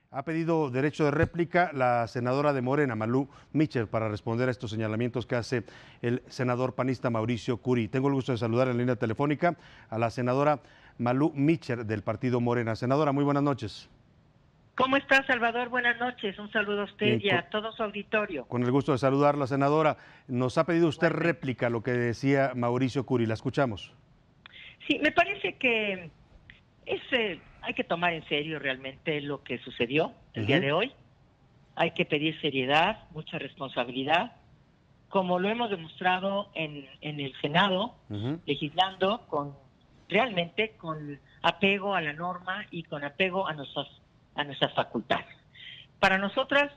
Ha pedido derecho de réplica la senadora de Morena, Malú Mitchell, para responder a estos señalamientos que hace el senador panista Mauricio Curi. Tengo el gusto de saludar en la línea telefónica a la senadora Malú Mitchell del partido Morena. Senadora, muy buenas noches. ¿Cómo está, Salvador? Buenas noches. Un saludo a usted y a todo su auditorio. Con el gusto de saludarla, senadora. Nos ha pedido usted réplica a lo que decía Mauricio Curi. La escuchamos. Sí, me parece que hay que tomar en serio realmente lo que sucedió el día de hoy. Hay que pedir seriedad, mucha responsabilidad, como lo hemos demostrado en el Senado, legislando realmente con apego a la norma y con apego a nuestras facultades. Para nosotros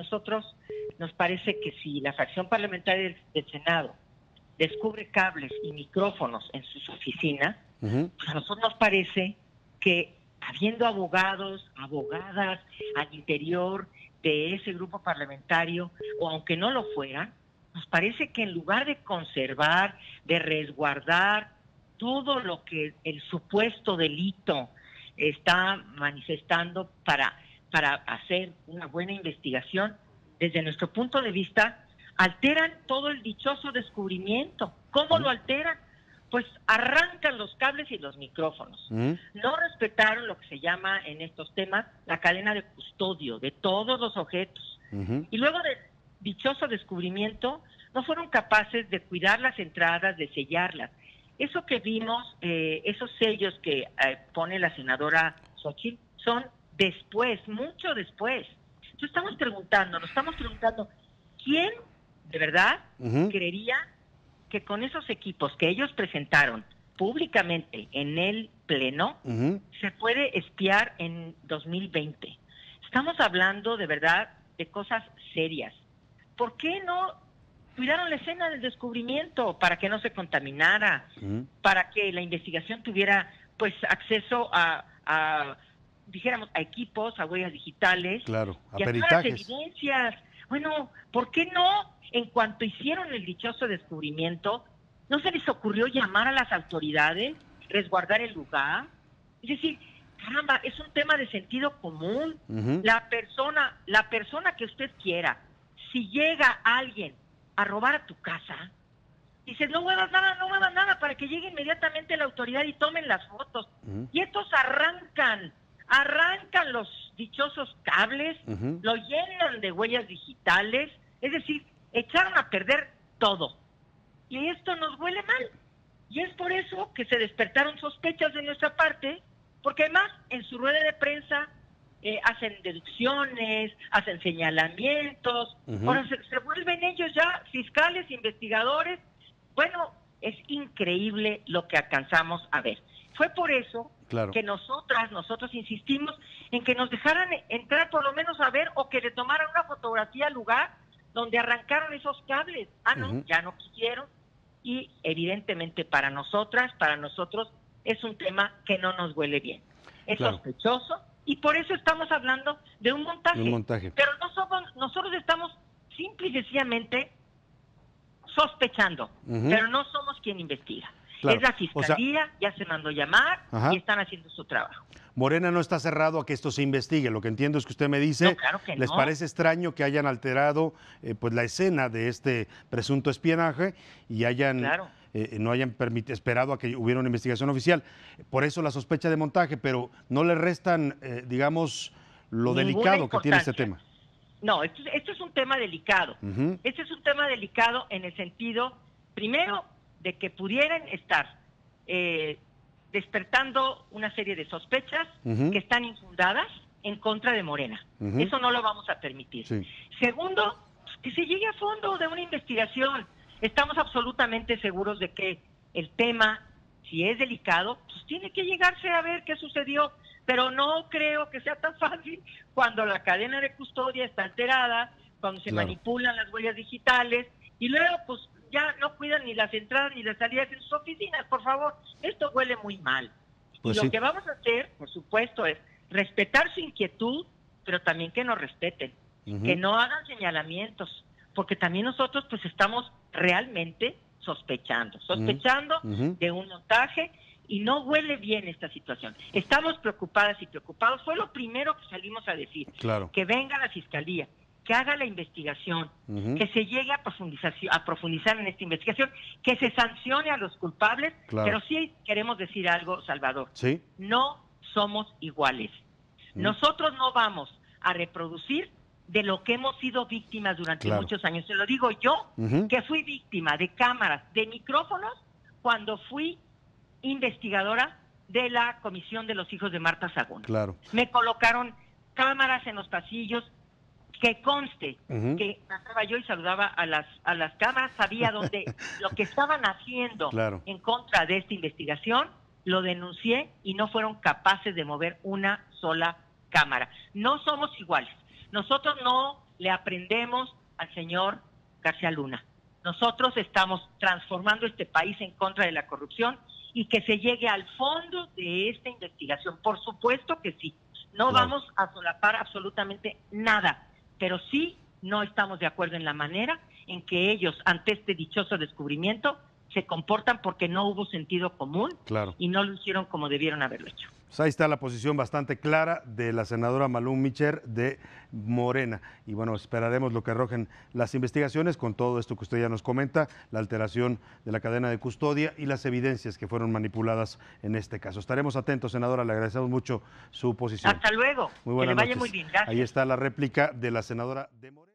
nos parece que si la fracción parlamentaria del Senado descubre cables y micrófonos en sus oficinas, pues a nosotros nos parece que habiendo abogados, abogadas al interior de ese grupo parlamentario, o aunque no lo fueran, nos parece que en lugar de conservar, de resguardar todo lo que el supuesto delito está manifestando para hacer una buena investigación, desde nuestro punto de vista, alteran todo el dichoso descubrimiento. ¿Cómo lo alteran? Pues arrancan los cables y los micrófonos. No respetaron lo que se llama en estos temas la cadena de custodio de todos los objetos. Y luego del dichoso descubrimiento, no fueron capaces de cuidar las entradas, de sellarlas. Eso que vimos, esos sellos que pone la senadora Xochitl, son después, mucho después. Nos estamos preguntando, ¿quién de verdad creería que con esos equipos que ellos presentaron públicamente en el Pleno se puede espiar en 2020? Estamos hablando de verdad de cosas serias. ¿Por qué no cuidaron la escena del descubrimiento para que no se contaminara, para que la investigación tuviera pues acceso dijéramos, a equipos, a huellas digitales, claro, y a todas las evidencias? Bueno, ¿por qué no, en cuanto hicieron el dichoso descubrimiento, no se les ocurrió llamar a las autoridades, resguardar el lugar? Es decir, caramba, es un tema de sentido común. La persona que usted quiera, si llega alguien a robar a tu casa, dices, no muevas nada, para que llegue inmediatamente la autoridad y tomen las fotos. Y estos arrancan los dichosos cables, lo llenan de huellas digitales, es decir, echaron a perder todo. Y esto nos huele mal. Y es por eso que se despertaron sospechas de nuestra parte, porque además en su rueda de prensa hacen deducciones, hacen señalamientos, ahora se vuelven ellos ya fiscales, investigadores. Bueno, es increíble lo que alcanzamos a ver. Fue por eso que nosotros insistimos en que nos dejaran entrar por lo menos a ver, o que le tomaran una fotografía al lugar donde arrancaron esos cables. No, ya no quisieron. Y evidentemente para nosotros es un tema que no nos huele bien. Es sospechoso, y por eso estamos hablando de un montaje. Pero nosotros estamos simple y sencillamente sospechando, pero no somos quien investiga. Es la Fiscalía, ya se mandó llamar y están haciendo su trabajo. Morena no está cerrado a que esto se investigue. Lo que entiendo es que usted me dice, claro que les parece extraño que hayan alterado pues la escena de este presunto espionaje y no hayan esperado a que hubiera una investigación oficial. Por eso la sospecha de montaje, pero no le restan, digamos, lo delicado que tiene este tema. No, esto es un tema delicado. Este es un tema delicado en el sentido, primero, de que pudieran estar despertando una serie de sospechas que están infundadas en contra de Morena. Eso no lo vamos a permitir. Segundo, que se llegue a fondo de una investigación. Estamos absolutamente seguros de que el tema, si es delicado, pues tiene que llegarse a ver qué sucedió, pero no creo que sea tan fácil cuando la cadena de custodia está alterada, cuando se manipulan las huellas digitales, y luego pues ya no cuidan ni las entradas ni las salidas en sus oficinas. Por favor, esto huele muy mal. Pues y lo que vamos a hacer, por supuesto, es respetar su inquietud, pero también que nos respeten, que no hagan señalamientos, porque también nosotros pues estamos realmente sospechando de un montaje, y no huele bien esta situación. Estamos preocupadas y preocupados. Fue lo primero que salimos a decir. Claro. Que venga la Fiscalía, que haga la investigación, que se llegue a profundizar en esta investigación, que se sancione a los culpables, pero sí queremos decir algo, Salvador. ¿Sí? No somos iguales. Nosotros no vamos a reproducir de lo que hemos sido víctimas durante muchos años. Se lo digo yo, que fui víctima de cámaras, de micrófonos, cuando fui investigadora de la Comisión de los Hijos de Marta Sagún. Claro. Me colocaron cámaras en los pasillos, que conste que pasaba yo y saludaba a las cámaras, sabía dónde lo que estaban haciendo en contra de esta investigación, lo denuncié y no fueron capaces de mover una sola cámara. No somos iguales. Nosotros no le aprendemos al señor García Luna. Nosotros estamos transformando este país en contra de la corrupción y que se llegue al fondo de esta investigación. Por supuesto que sí. No vamos a solapar absolutamente nada, pero sí no estamos de acuerdo en la manera en que ellos, ante este dichoso descubrimiento, se comportan, porque no hubo sentido común y no lo hicieron como debieron haberlo hecho. Pues ahí está la posición bastante clara de la senadora Malú Micher de Morena. Y bueno, esperaremos lo que arrojen las investigaciones con todo esto que usted ya nos comenta, la alteración de la cadena de custodia y las evidencias que fueron manipuladas en este caso. Estaremos atentos, senadora, le agradecemos mucho su posición. Hasta luego. Muy buenas que le vaya noches. Muy bien, gracias. Ahí está la réplica de la senadora de Morena.